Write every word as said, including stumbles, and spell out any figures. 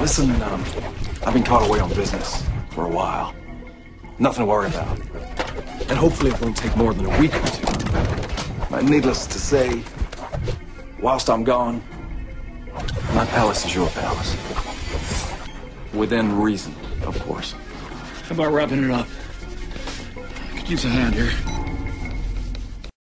Listen, um, I've been caught away on business for a while. Nothing to worry about. And hopefully it won't take more than a week or two. But needless to say, whilst I'm gone, my palace is your palace. Within reason, of course. How about wrapping it up? I could use a hand here.